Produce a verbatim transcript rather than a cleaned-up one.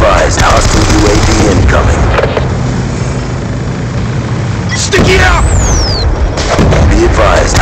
advised, hostile U A V incoming. Sticky out! Be advised,